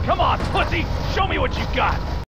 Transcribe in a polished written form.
Come on, pussy! Show me what you got!